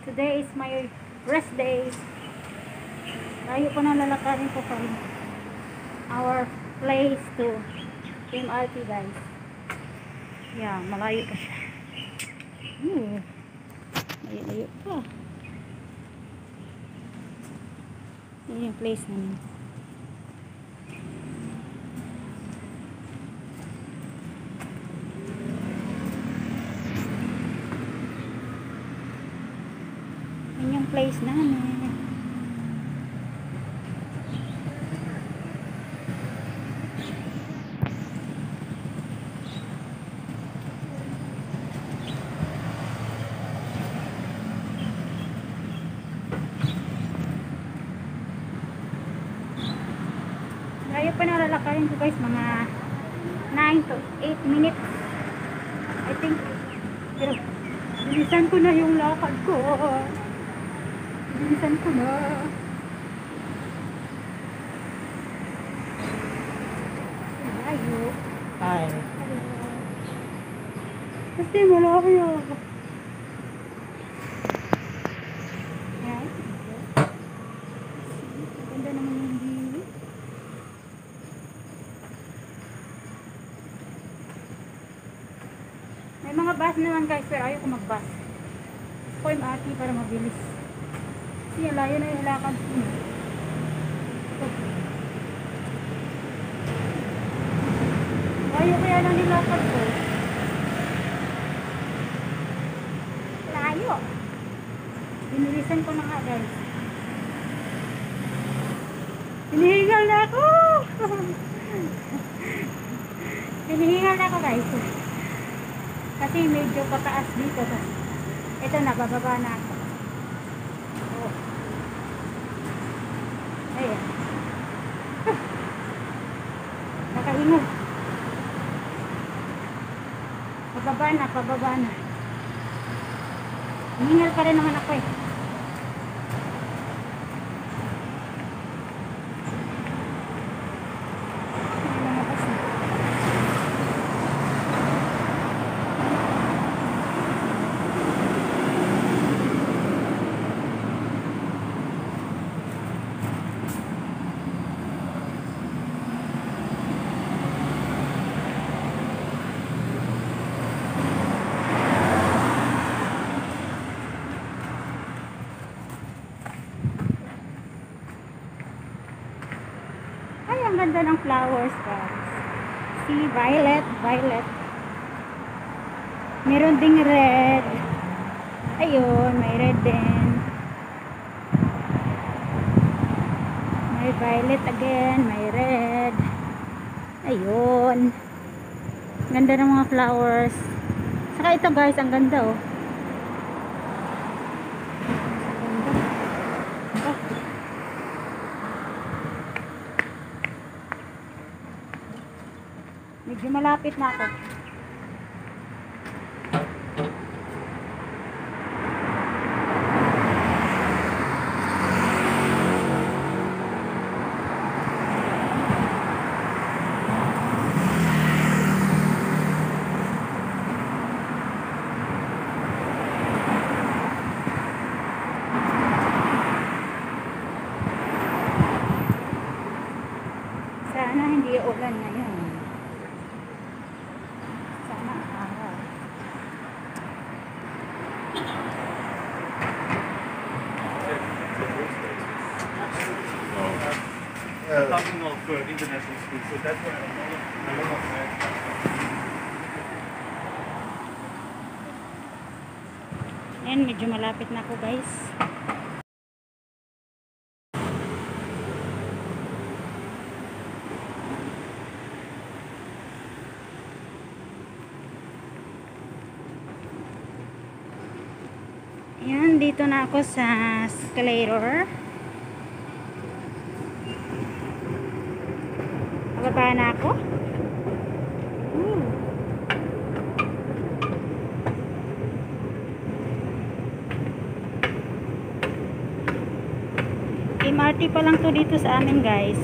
Today is my rest day. Layo pa na lalakarin ko from our place to MRT, guys. Yeah, malayo pa siya. Layo pa. Yun yung place namin. Yun yung place namin. Layo pa na lalakarin ko, guys, mga 9 to 8 minutes I think. Pero bilisan ko na yung lakad ko. Bilisan ko na. Layo. Hi. Kasi malayo. Ayan. Ganda naman yung view. May mga bus naman, guys, pero ayaw ko mag-bus. Gusto ko yung MRT para mabilis. Kasi layo na yung lakad ko. Layo kaya lang nilakad ko. Layo. Binilisan ko na nga, guys. Hinihingal na ako. Hinihingal na ako, guys. Kasi medyo pataas dito. Ito na, bababa na ako. Oh. Ayan. Nakahingal. Pababa na, pababa na. Hiningal pa rin naman ako eh. Ay, ang ganda ng flowers, guys. See, violet, violet. Meron ding red. Ayun, may red din. May violet again, may red. Ayun. Ganda ng mga flowers. Saka ito, guys, ang ganda, oh. Medyo malapit na ako. Sana hindi ulan ngayon. Talking of international school, so that's why a lot of that. Ayan, medyo malapit na ako, guys. Ayan, dito na ako sa escalator. Bababa na ako. MRT pa lang to dito sa amin, guys.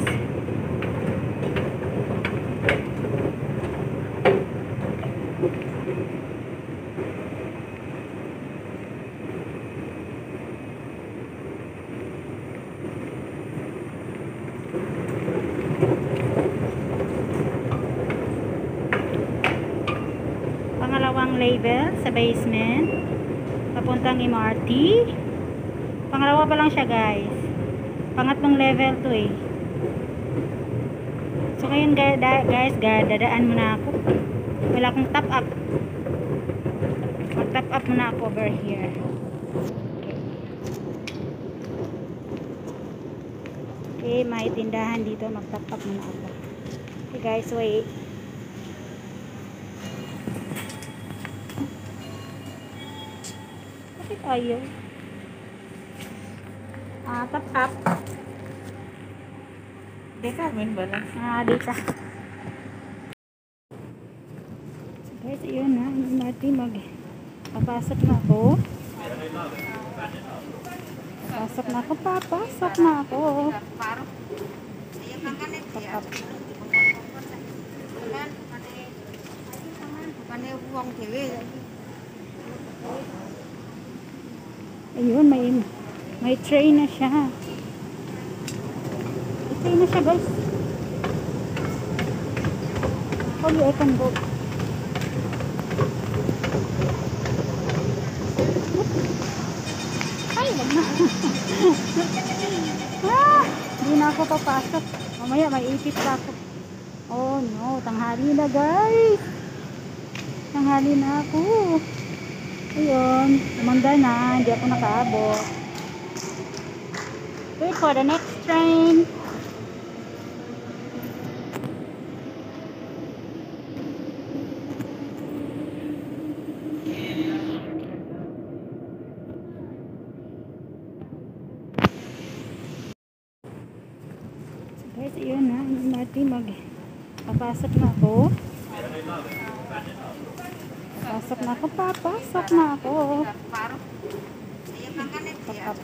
level sa basement. Papuntang MRT. Pangalawa pa lang siya guys. Pangatlong level to eh. So ngayon guys, dadaan muna ako. Wala akong top up. Mag-top up muna ako over here. Okay, may tindahan dito. Mag-top up muna ako. Okay guys, wait. Bakit ayaw? Top up. Deka, men ba na? Data. So guys, yun na. Natin papasok na ako. Papasok na ako. Papasok na ako. Top up. Ayun, may train na siya. May train na siya guys. Holy, I can go. Ay, wag na. Hindi na ako papasok. Mamaya may ipit pa ako. Oh no, tanghali na guys. Tanghali na ako. Ayun, umanda na, hindi ako nakaabot. Wait for the next train. So guys, ayun na, papasok na ako. Papasok na ako, papasok na ako. Top up.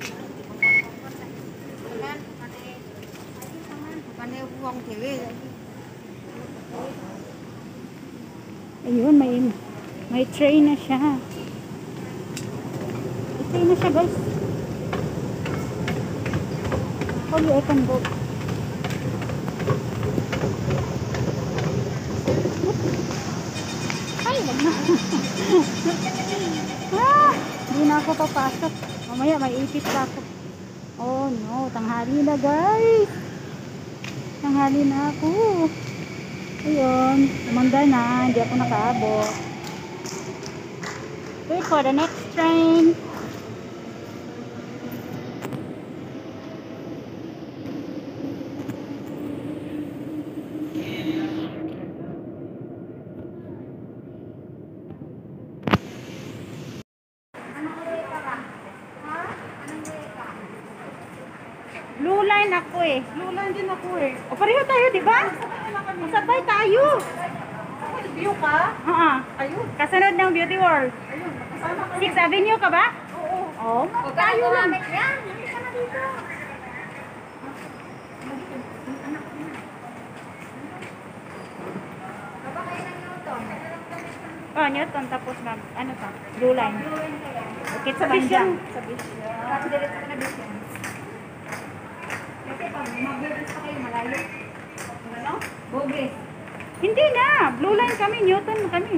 Ayun, may train na siya. May train na siya guys. Holy, I can go. Ay, wag na. Hindi na ako papasok. Mamaya may ipit pa ako. Oh no, tanghali na guys. Tanghali na ako. Ayun, umanda na, hindi ako nakaabot. Wait for the next train. Blue line ako eh. Blue line din ako eh. O pareho tayo, di ba? Sabay tayo. View ka? Ayun. Kasunod ng Beauty World. Ayun. Kasama ka. 6th Avenue ka ba? Oo. Oo. Tayo lang. Yan. Hindi ka na dito. Oh, Newton. Tapos ano pa? Blue line. Okay, sa Vision. Sa Vision. Tapos diretso ka na Vision. Kasi pag mag-Bogis pa kayo, malayo. Ano? Bogis. Hindi na. Blue line kami. Newton kami.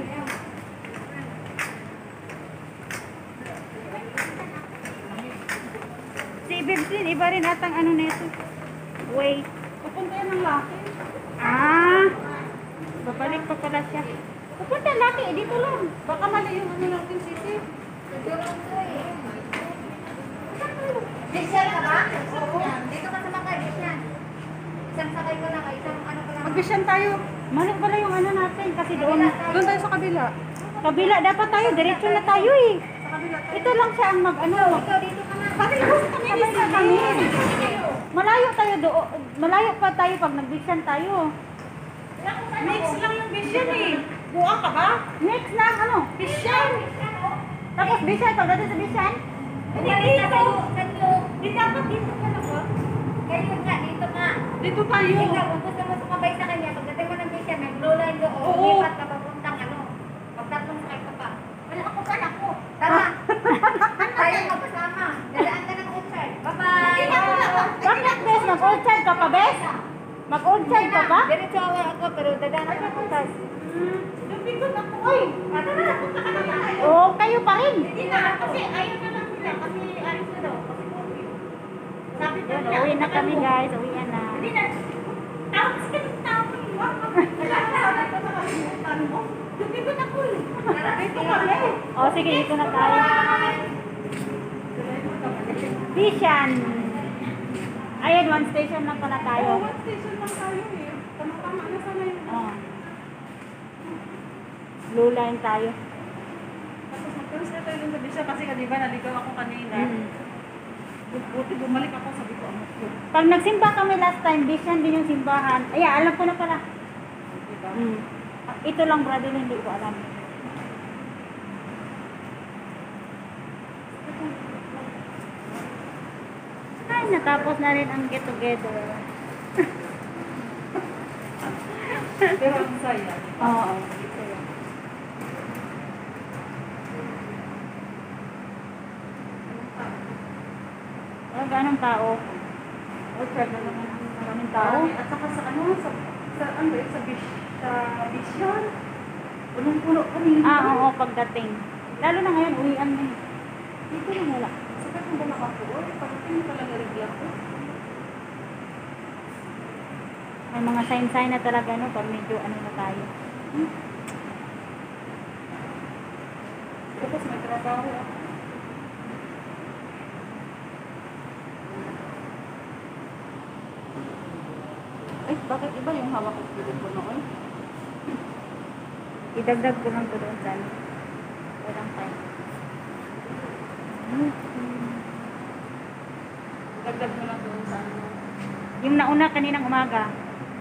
Si Bibsin, iba rin atang ano nito. Wait. Pupunta yan ng laki. Babalik pa pala siya. Pupunta laki. Dito lang. Baka mali yung ano natin, Sisi. Disyan ka ba? Oo. Dito ka sa mga disyan. Isang sakay ko na, isang ano ko lang. Mag-Vision tayo. Mali pala yung ano natin. Kasi doon. Doon tayo sa kabila. Kabila. Dapat tayo. Diretso na tayo eh. Sa kabila tayo. Ito lang siya ang mag-ano. Ikaw, dito ka na. Sabay na kami. Malayo tayo doon. Malayo pa tayo pag nag-vision tayo. Mix lang yung Vision eh. Buwang ka ba? Next lang ano? Vision. Tapos vision. Pagdating sa vision. Hindi dito. Sa'yo. Di dapat dito ka na ba? Kayo nga, dito nga. Dito tayo. Ikaw, kung gusto mo sumabay sa kanya, pagdating mo ng disyan, may blue line doon. Oo. Lipat ka papuntang ano. Pagtatlong sakay ka pa. Wala ako pa na ko. Tama. Tayo magkasama. Dadaan ka ng outside. Bye-bye. Bakit bes? Mag-old child ka pa bes? Mag-old child ka pa? Diretso ako pero dadaan ka ng outside. Doon Lumipad ako, oy. Tara, punta ka na tayo. Oo, kayo pa rin. Hindi na, kasi ayaw na lang sila. Kasi alis na daw. Kasi okay. Sabi Yun, uwi na kami guys. Uwi na. Hindi na. Tapos ka ng tao. Wala na. Wala ka nakalimutan mo. Lumipad ako eh. Tara, dito kami. O, sige, dito na tayo. Bishan. Ayan, one station lang pala tayo. One station lang tayo eh. Tama-tama na sana yun. Oh. Blue line tayo. Tapos mag-cross na tayo dun sa Bisha kasi di ba naligaw ako kanina. Buti bumalik ako, sabi ko, amot ko. Pag nagsimba kami last time, Bishan din yung simbahan. Ay, alam ko na pala. Diba? Ito lang, brother, hindi ko alam. Ay, natapos na rin ang get together. Pero ang saya. Oo. Oh, ganong tao. Oh, Fred, na naman ang Maraming tao. At saka sa ano, sa ano yun, sa Bishan. Punong-puno kanina. Oo, pagdating. Lalo na ngayon, uwian na. Dito lang wala. Sakit mo ba nakapuol? Pagdating pala narigla ko. May mga sign-sign na talaga, no, pag medyo ano na tayo. Tapos may trabaho ako. Ay, bakit iba yung hawak ko ko noon? Idagdag ko lang ko doon sa ano. Walang time. Dagdag mo lang doon sa ano. Yung nauna kaninang umaga.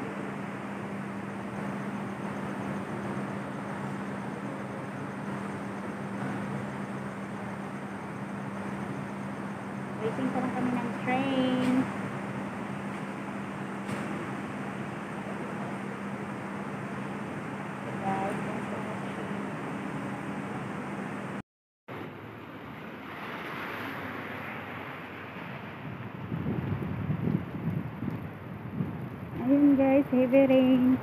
Waiting pa lang kami ng train. Guys, thanks for watching. Ayun guys, heavy rain.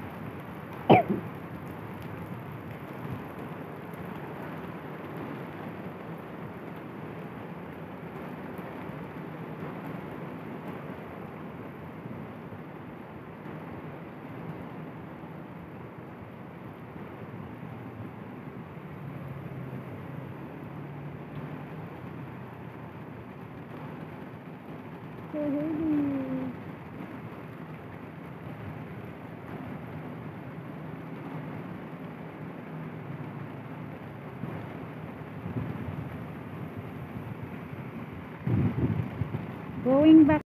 So heavy. Going back